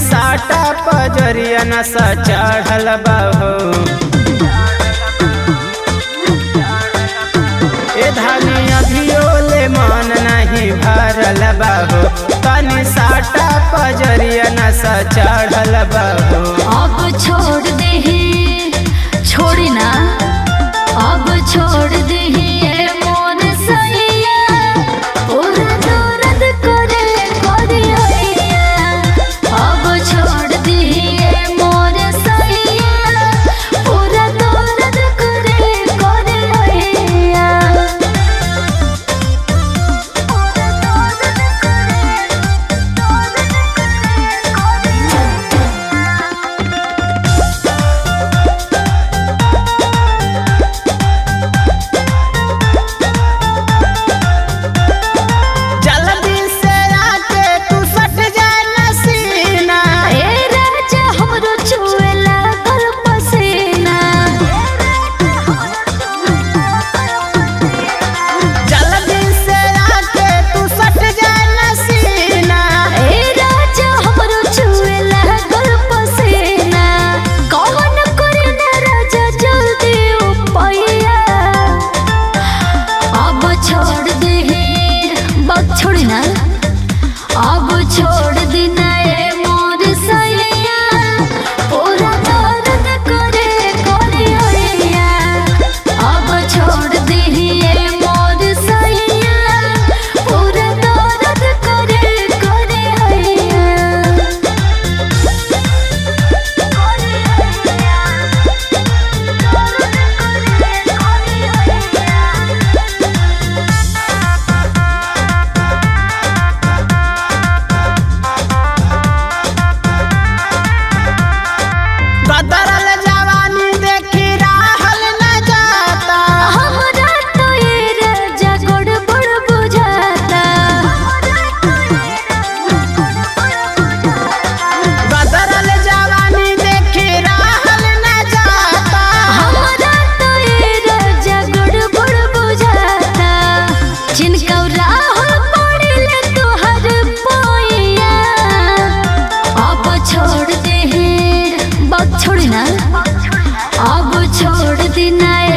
साटा पजरिया नशा चढ़ल बाहो। ए धानी अभियोले मन नहीं भरल बाहो। तनी साटा पजरिया नशा चढ़ल बाहो। अब छोड़ दे छोड़ी ना, अब छोड़ दे मोर सैया पूरा दर्द करे करिया। अब छोड़ दे मोर सैया पूरा दर्द करे करिया। छोड़ी ना, अब छोड़ देना मोर सैया पूरा दर्द करे करिया। अब छोड़ दे मोर सैया पूरा दर्द करे करिया। बदरल जवानी देखी राहल न जाता। हमरा तो ये राजा गड़बड़ बुझाता। बदरल जवानी देखी राहल न जाता। हमरा तो ये राजा गड़बड़ बुझाता। जिनका राह पड़िले तोहर पोइया। अब छोड़ दे छोड़ी ना, अब छोड़ देना